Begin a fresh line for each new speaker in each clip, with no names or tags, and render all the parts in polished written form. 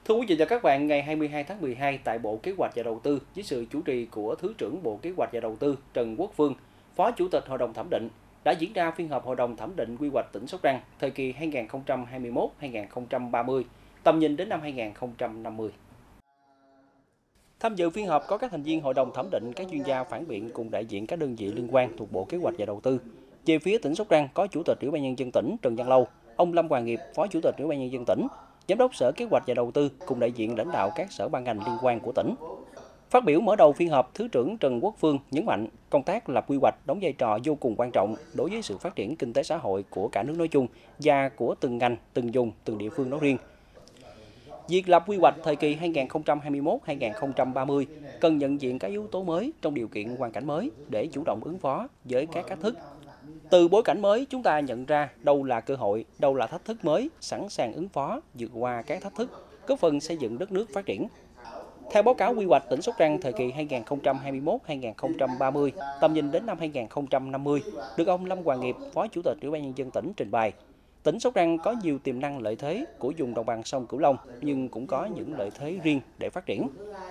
Thưa quý vị và các bạn, ngày 22 tháng 12 tại Bộ Kế hoạch và Đầu tư với sự chủ trì của Thứ trưởng Bộ Kế hoạch và Đầu tư Trần Quốc Phương, Phó Chủ tịch Hội đồng thẩm định, đã diễn ra phiên họp Hội đồng thẩm định quy hoạch tỉnh Sóc Trăng thời kỳ 2021-2030, tầm nhìn đến năm 2050. Tham dự phiên họp có các thành viên Hội đồng thẩm định, các chuyên gia phản biện cùng đại diện các đơn vị liên quan thuộc Bộ Kế hoạch và Đầu tư. Về phía tỉnh Sóc Trăng có Chủ tịch Ủy ban nhân dân tỉnh Trần Văn Lâu, ông Lâm Hoàng Nghiệp, Phó Chủ tịch Ủy ban nhân dân tỉnh, Giám đốc Sở Kế hoạch và Đầu tư cùng đại diện lãnh đạo các sở ban ngành liên quan của tỉnh. Phát biểu mở đầu phiên họp, Thứ trưởng Trần Quốc Phương nhấn mạnh công tác lập quy hoạch đóng vai trò vô cùng quan trọng đối với sự phát triển kinh tế xã hội của cả nước nói chung và của từng ngành, từng vùng, từng địa phương nói riêng. Việc lập quy hoạch thời kỳ 2021-2030 cần nhận diện các yếu tố mới trong điều kiện hoàn cảnh mới để chủ động ứng phó với các thách thức. Từ bối cảnh mới, chúng ta nhận ra đâu là cơ hội, đâu là thách thức mới, sẵn sàng ứng phó, vượt qua các thách thức, góp phần xây dựng đất nước phát triển. Theo báo cáo quy hoạch tỉnh Sóc Trăng thời kỳ 2021-2030, tầm nhìn đến năm 2050, được ông Lâm Hoàng Nghiệp, Phó Chủ tịch Ủy ban nhân dân tỉnh trình bày, tỉnh Sóc Trăng có nhiều tiềm năng lợi thế của vùng đồng bằng sông Cửu Long nhưng cũng có những lợi thế riêng để phát triển.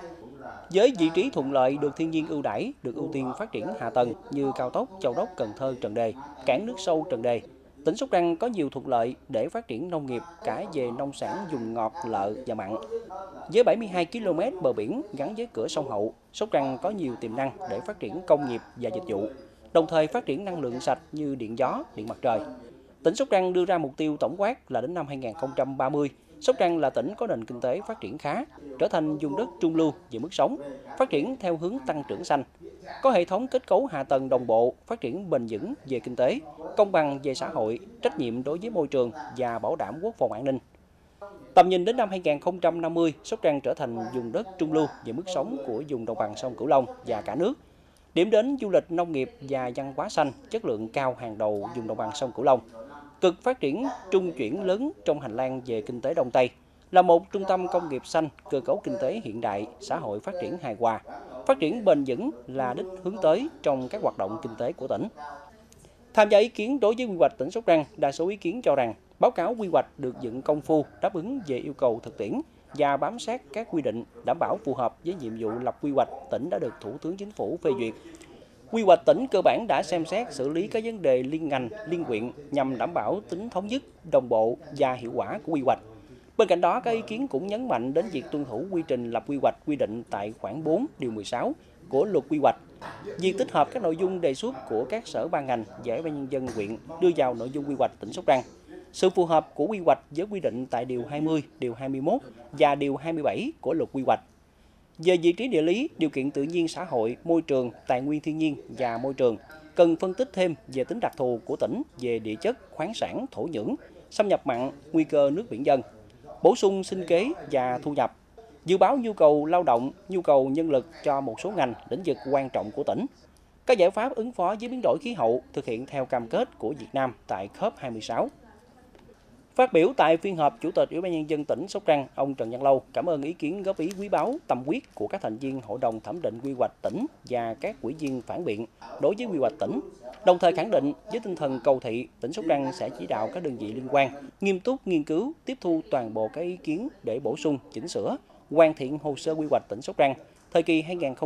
Với vị trí thuận lợi được thiên nhiên ưu đãi, được ưu tiên phát triển hạ tầng như cao tốc Châu Đốc - Cần Thơ - Trần Đề, cảng nước sâu Trần Đề, tỉnh Sóc Trăng có nhiều thuận lợi để phát triển nông nghiệp cả về nông sản dùng ngọt, lợ và mặn. Với 72 km bờ biển gắn với cửa sông Hậu, Sóc Trăng có nhiều tiềm năng để phát triển công nghiệp và dịch vụ, đồng thời phát triển năng lượng sạch như điện gió, điện mặt trời. Tỉnh Sóc Trăng đưa ra mục tiêu tổng quát là đến năm 2030, Sóc Trăng là tỉnh có nền kinh tế phát triển khá, trở thành vùng đất trung lưu về mức sống, phát triển theo hướng tăng trưởng xanh, có hệ thống kết cấu hạ tầng đồng bộ, phát triển bền vững về kinh tế, công bằng về xã hội, trách nhiệm đối với môi trường và bảo đảm quốc phòng an ninh. Tầm nhìn đến năm 2050, Sóc Trăng trở thành vùng đất trung lưu về mức sống của vùng đồng bằng sông Cửu Long và cả nước. Điểm đến du lịch nông nghiệp và văn hóa xanh chất lượng cao hàng đầu vùng đồng bằng sông Cửu Long. Cực phát triển trung chuyển lớn trong hành lang về kinh tế Đông Tây, là một trung tâm công nghiệp xanh, cơ cấu kinh tế hiện đại, xã hội phát triển hài hòa. Phát triển bền vững là đích hướng tới trong các hoạt động kinh tế của tỉnh. Tham gia ý kiến đối với quy hoạch tỉnh Sóc Trăng, đa số ý kiến cho rằng báo cáo quy hoạch được dựng công phu, đáp ứng về yêu cầu thực tiễn và bám sát các quy định đảm bảo phù hợp với nhiệm vụ lập quy hoạch tỉnh đã được Thủ tướng Chính phủ phê duyệt. Quy hoạch tỉnh cơ bản đã xem xét xử lý các vấn đề liên ngành, liên huyện nhằm đảm bảo tính thống nhất, đồng bộ và hiệu quả của quy hoạch. Bên cạnh đó, các ý kiến cũng nhấn mạnh đến việc tuân thủ quy trình lập quy hoạch quy định tại khoản 4 điều 16 của Luật Quy hoạch. Việc tích hợp các nội dung đề xuất của các sở ban ngành và Ủy ban nhân dân huyện đưa vào nội dung quy hoạch tỉnh Sóc Trăng. Sự phù hợp của quy hoạch với quy định tại điều 20, điều 21 và điều 27 của Luật Quy hoạch. Về vị trí địa lý, điều kiện tự nhiên xã hội, môi trường, tài nguyên thiên nhiên và môi trường, cần phân tích thêm về tính đặc thù của tỉnh về địa chất, khoáng sản, thổ nhưỡng, xâm nhập mặn, nguy cơ nước biển dân, bổ sung sinh kế và thu nhập, dự báo nhu cầu lao động, nhu cầu nhân lực cho một số ngành, lĩnh vực quan trọng của tỉnh. Các giải pháp ứng phó với biến đổi khí hậu thực hiện theo cam kết của Việt Nam tại COP26. Phát biểu tại phiên họp, Chủ tịch Ủy ban nhân dân tỉnh Sóc Trăng, ông Trần Văn Lâu cảm ơn ý kiến góp ý quý báu, tâm huyết của các thành viên Hội đồng thẩm định quy hoạch tỉnh và các ủy viên phản biện đối với quy hoạch tỉnh. Đồng thời khẳng định với tinh thần cầu thị, tỉnh Sóc Trăng sẽ chỉ đạo các đơn vị liên quan nghiêm túc nghiên cứu, tiếp thu toàn bộ các ý kiến để bổ sung, chỉnh sửa, hoàn thiện hồ sơ quy hoạch tỉnh Sóc Trăng thời kỳ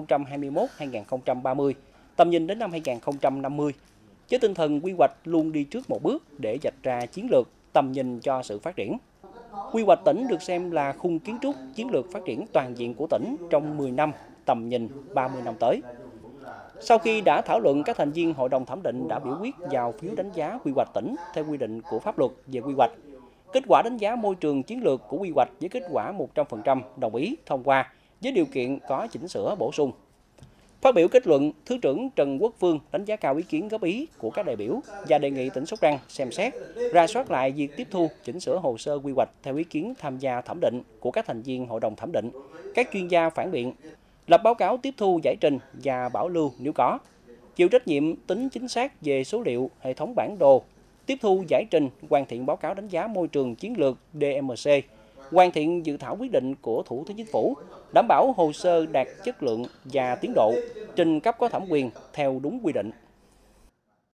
2021-2030, tầm nhìn đến năm 2050. Với tinh thần quy hoạch luôn đi trước một bước để vạch ra chiến lược, tầm nhìn cho sự phát triển. Quy hoạch tỉnh được xem là khung kiến trúc chiến lược phát triển toàn diện của tỉnh trong 10 năm, tầm nhìn 30 năm tới. Sau khi đã thảo luận, các thành viên Hội đồng thẩm định đã biểu quyết vào phiếu đánh giá quy hoạch tỉnh theo quy định của pháp luật về quy hoạch. Kết quả đánh giá môi trường chiến lược của quy hoạch với kết quả 100% đồng ý thông qua, với điều kiện có chỉnh sửa bổ sung. Phát biểu kết luận, Thứ trưởng Trần Quốc Phương đánh giá cao ý kiến góp ý của các đại biểu và đề nghị tỉnh Sóc Trăng xem xét, rà soát lại việc tiếp thu, chỉnh sửa hồ sơ quy hoạch theo ý kiến tham gia thẩm định của các thành viên Hội đồng thẩm định, các chuyên gia phản biện, lập báo cáo tiếp thu giải trình và bảo lưu nếu có, chịu trách nhiệm tính chính xác về số liệu, hệ thống bản đồ, tiếp thu giải trình, hoàn thiện báo cáo đánh giá môi trường chiến lược DMC, hoàn thiện dự thảo quyết định của Thủ tướng Chính phủ, đảm bảo hồ sơ đạt chất lượng và tiến độ, trình cấp có thẩm quyền theo đúng quy định.